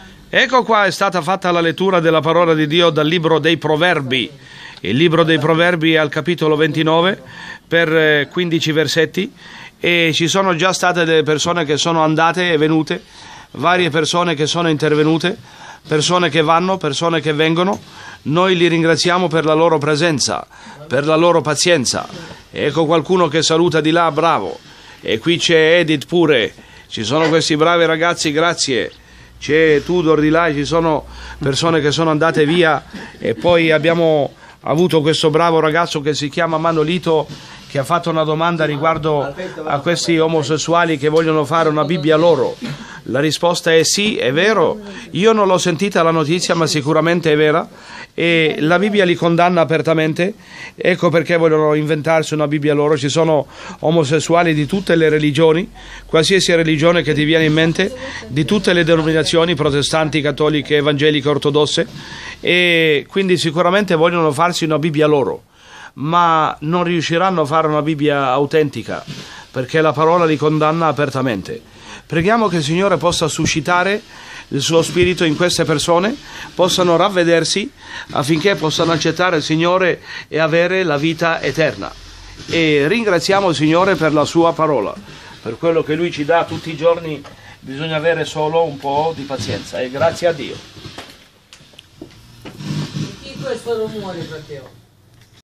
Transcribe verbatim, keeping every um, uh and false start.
Ecco qua è stata fatta la lettura della parola di Dio dal libro dei Proverbi. Il libro dei Proverbi è al capitolo ventinove per quindici versetti e ci sono già state delle persone che sono andate e venute, varie persone che sono intervenute, persone che vanno, persone che vengono. Noi li ringraziamo per la loro presenza, per la loro pazienza. Ecco qualcuno che saluta di là, bravo. E qui c'è Edith pure, ci sono questi bravi ragazzi, grazie. C'è Tudor di là, ci sono persone che sono andate via e poi abbiamo avuto questo bravo ragazzo che si chiama Manolito che ha fatto una domanda riguardo a questi omosessuali che vogliono fare una Bibbia loro. La risposta è sì, è vero. Io non l'ho sentita la notizia, ma sicuramente è vera e la Bibbia li condanna apertamente. Ecco perché vogliono inventarsi una Bibbia loro. Ci sono omosessuali di tutte le religioni, qualsiasi religione che ti viene in mente, di tutte le denominazioni, protestanti, cattoliche, evangeliche, ortodosse, e quindi sicuramente vogliono farsi una Bibbia loro, ma non riusciranno a fare una Bibbia autentica perché la parola li condanna apertamente. Preghiamo che il Signore possa suscitare il suo spirito in queste persone, possano ravvedersi affinché possano accettare il Signore e avere la vita eterna. E ringraziamo il Signore per la sua parola, per quello che Lui ci dà tutti i giorni. Bisogna avere solo un po' di pazienza e grazie a Dio. Chi questo rumore, fratello?